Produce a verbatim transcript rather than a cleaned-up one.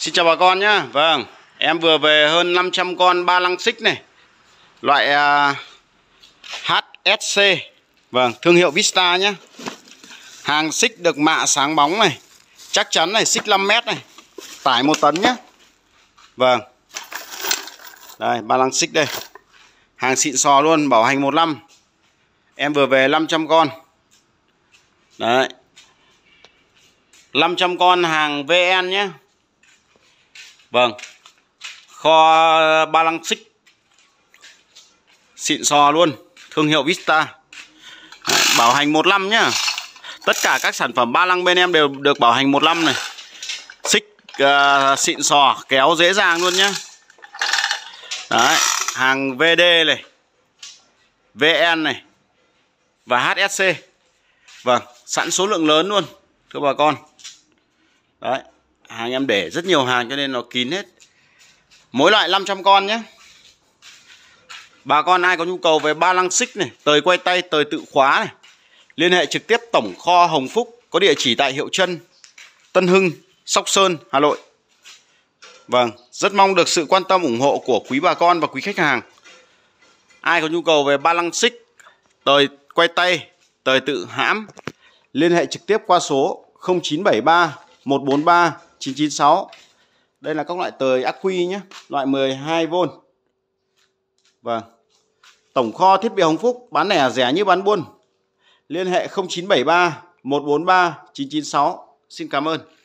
Xin chào bà con nhé. Vâng, em vừa về hơn năm trăm con ba lăng xích này, loại uh, hát ét xê. Vâng, thương hiệu Vista nhé. Hàng xích được mạ sáng bóng này, chắc chắn này, xích năm mét này, tải một tấn nhé. Vâng, đây ba lăng xích đây, hàng xịn sò luôn, bảo hành một năm. Em vừa về năm trăm con. Đấy, năm trăm con hàng vê en nhé. Vâng, kho ba lăng xích xịn sò luôn, thương hiệu Vista. Đấy, bảo hành một năm nhá. Tất cả các sản phẩm ba lăng bên em đều được bảo hành một năm này. Xích uh, xịn sò, kéo dễ dàng luôn nhá. Đấy, hàng vê đê này, vê en này và hát ét xê. Vâng, sẵn số lượng lớn luôn thưa bà con. Đấy, hàng em để rất nhiều hàng cho nên nó kín hết. Mỗi loại năm trăm con nhé. Bà con ai có nhu cầu về ba lăng xích này, tời quay tay, tời tự khóa này, liên hệ trực tiếp tổng kho Hồng Phúc, có địa chỉ tại Hiệu Trân, Tân Hưng, Sóc Sơn, Hà Nội. Vâng, rất mong được sự quan tâm ủng hộ của quý bà con và quý khách hàng. Ai có nhu cầu về ba lăng xích, tời quay tay, tời tự hãm, liên hệ trực tiếp qua số không chín bảy ba một bốn ba chín chín sáu. Đây là các loại tời ắc quy nhé, loại mười hai vôn. Vâng, tổng kho thiết bị Hồng Phúc, bán lẻ rẻ như bán buôn. Liên hệ không chín bảy ba một bốn ba chín chín sáu. Xin cảm ơn.